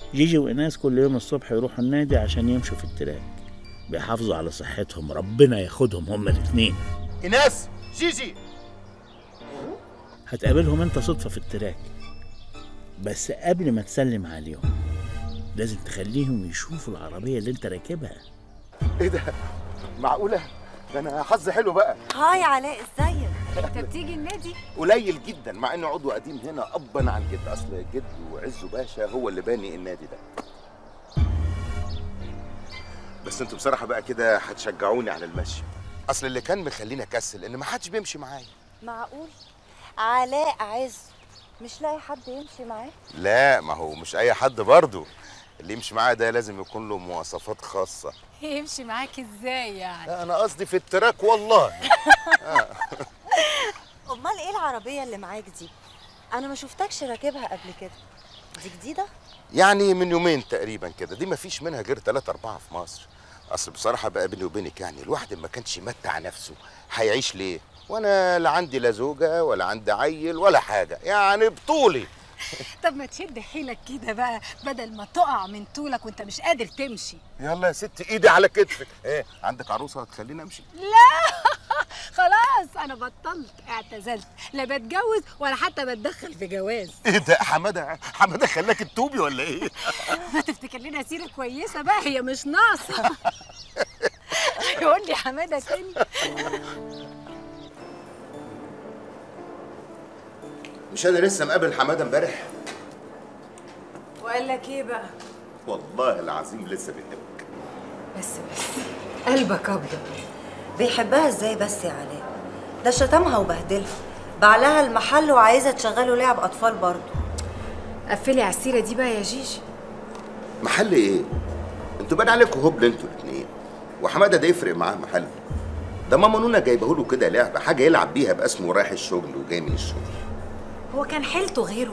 جيجي وإناس كل يوم الصبح يروحوا النادي عشان يمشوا في التراك، بيحافظوا على صحتهم، ربنا ياخدهم هما الاتنين. إناس، جيجي، هتقابلهم انت صدفة في التراك، بس قبل ما تسلم عليهم لازم تخليهم يشوفوا العربية اللي انت راكبها. ايه ده؟ معقولة؟ ده انا حظي حلو بقى. هاي علاء، ازيك؟ انت بتيجي النادي؟ قليل جدا مع اني عضو قديم هنا ابا عن جد. اصل جد وعزه باشا هو اللي باني النادي ده. بس انتوا بصراحة بقى كده هتشجعوني على المشي. اصل اللي كان مخليني اكسل ان ما حدش بيمشي معايا. معقول؟ علاء عز مش لاقي حد يمشي معاه؟ لا، ما هو مش اي حد برضه. اللي يمشي معايا ده لازم يكون له مواصفات خاصة. يمشي معاك ازاي يعني؟ لا، انا قصدي في التراك والله. امال ايه العربيه اللي معاك دي؟ انا ما شفتكش راكبها قبل كده. دي جديده؟ يعني من يومين تقريبا كده. دي ما فيش منها غير 3 4 في مصر. اصل بصراحة بقى بيني وبينك يعني الواحد ما كانش يمتع نفسه هيعيش ليه؟ وانا لا عندي لا زوجة ولا عندي عيل ولا حاجة، يعني بطولي. طب ما تشد حيلك كده بقى بدل ما تقع من طولك وانت مش قادر تمشي. يلا يا ست، ايدي على كتفك. ايه، عندك عروسة تخليني امشي؟ لا خلاص انا بطلت، اعتزلت، لا بتجوز ولا حتى بتدخل في جواز. ايه ده حمادة خلاك تتوبي ولا ايه؟ ما تفتكر لنا سيرة كويسة بقى، هي مش ناقصة. يقول لي حمادة تاني. مش انا لسه مقابل حمادة امبارح؟ وقال لك ايه بقى؟ والله العظيم لسه بيحبك. بس قلبك ابيض. بيحبها ازاي بس يا علاء؟ ده شتمها وبهدلها، باعلها المحل وعايزه تشغله لعب اطفال برضه. قفلي على السيرة دي بقى يا جيجي. محل ايه؟ انتوا باين عليكم هبل انتوا الاثنين. وحماده ده يفرق معاه محل؟ ده ماما نونا جايبه له كده لعبه، حاجه يلعب بيها بقى اسمه رايح الشغل وجاي من الشغل. هو كان حيلته غيره؟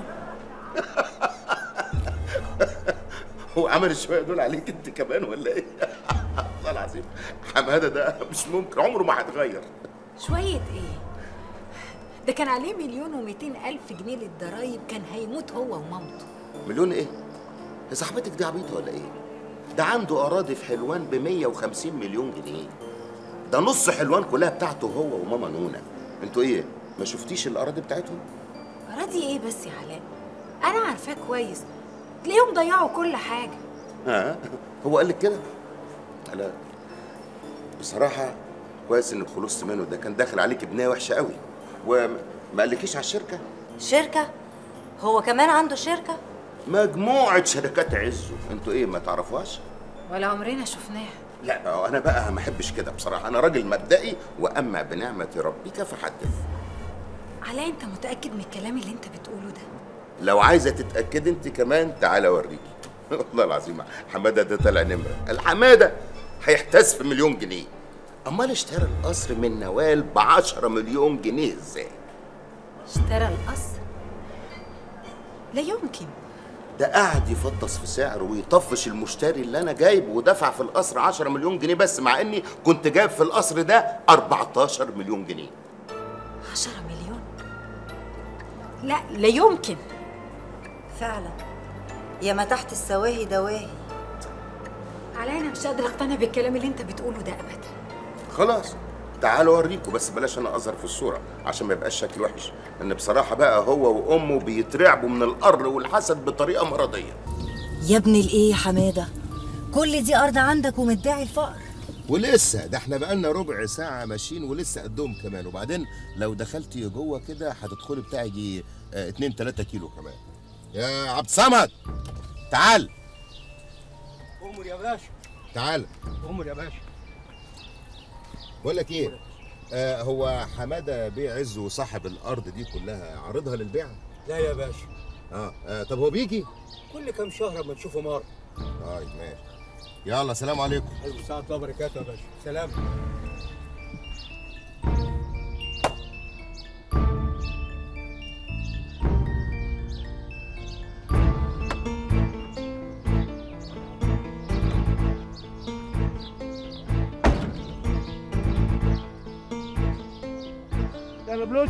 هو عمل الشويه دول عليك انت كمان ولا ايه؟ والله العظيم حماده ده مش ممكن، عمره ما هيتغير. شوية ايه؟ ده كان عليه 1,200,000 جنيه للضرايب، كان هيموت هو ومامته. مليون ايه؟ يا صاحبتك دي عبيطه ولا ايه؟ ده عنده اراضي في حلوان ب 150 مليون جنيه. ده نص حلوان كلها بتاعته هو وماما نونا. انتوا ايه؟ ما شفتيش الاراضي بتاعتهم؟ أراضي ايه بس يا علاء؟ أنا عارفاه كويس، تلاقيهم ضيعوا كل حاجة. هو قال لك كده؟ لا بصراحة كويس انك خلصت منه، ده كان داخل عليك بنية وحشة قوي. وما قالكيش على الشركة؟ شركه؟ هو كمان عنده شركه؟ مجموعة شركات عزه، انتوا ايه ما تعرفوهاش؟ ولا عمرنا شفناها. لا انا بقى ما احبش كده بصراحة، انا راجل مبدئي واما بنعمة ربك فحدث. علاء انت متأكد من الكلام اللي انت بتقوله ده؟ لو عايزة تتأكد انت كمان تعالى اوريكي. والله العظيم حمادة ده طلع نمرة. الحمادة هيحتاس في 1,000,000 جنيه. امال اشترى القصر من نوال ب10 مليون جنيه ازاي؟ اشترى القصر؟ لا يمكن. ده قاعد يفطس في سعره ويطفش المشتري اللي انا جايبه، ودفع في القصر 10 مليون جنيه بس، مع اني كنت جايب في القصر ده 14 مليون جنيه. 10 مليون؟ لا يمكن. فعلا يا ما تحت السواهي دواهي. علاء انا مش قادره اقتنع بالكلام اللي انت بتقوله ده ابدا. خلاص تعالوا اوريكم، بس بلاش انا اظهر في الصوره عشان ما يبقاش شكل وحش، لان بصراحه بقى هو وامه بيترعبوا من القر والحسد بطريقه مرضيه. يا ابن الايه يا حماده؟ كل دي ارض عندك ومدعي الفقر؟ ولسه ده احنا بقالنا ربع ساعه ماشيين ولسه قدهم كمان، وبعدين لو دخلتي جوه كده هتدخلي بتاع يجي 2 3 كيلو كمان. يا عبد الصمد تعال. أمر يا باشا. تعال. أمر يا باشا. بقول لك ايه، هو حماده بيه عزه صاحب الارض دي كلها عارضها للبيع؟ لا يا باشا. طب هو بيجي كل كام شهر اما نشوفه مره. طيب ماشي، يلا سلام عليكم. عليكم السلام ورحمه الله وبركاته يا باشا. سلام. يلا بلوز.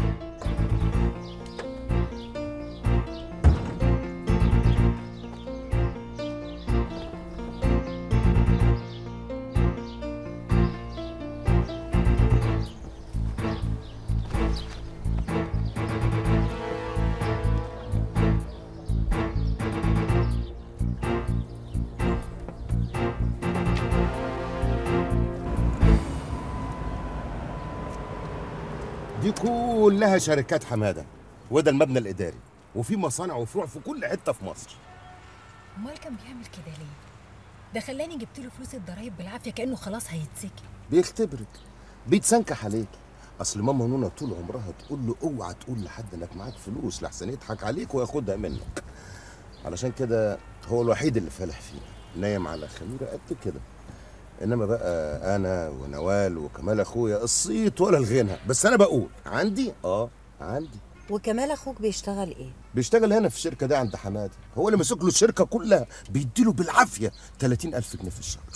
دي كلها شركات حماده، وده المبنى الاداري، وفي مصانع وفروع في كل حته في مصر. امال كان بيعمل كده ليه؟ ده خلاني جبت له فلوس الضرايب بالعافيه كانه خلاص هيتسكن. بيختبرك، بيتسنكح عليك. اصل ماما نونا طول عمرها تقول له اوعى تقول لحد انك معاك فلوس لحسن يضحك عليك وياخدها منك. علشان كده هو الوحيد اللي فالح فينا، نايم على خميره قد كده. انما بقى انا ونوال وكمال اخويا الصيت ولا الغنى، بس انا بقول عندي عندي. وكمال اخوك بيشتغل ايه؟ بيشتغل هنا في الشركه دي عند حماده، هو اللي ماسك له الشركه كلها، بيديله بالعافيه 30,000 جنيه في الشهر.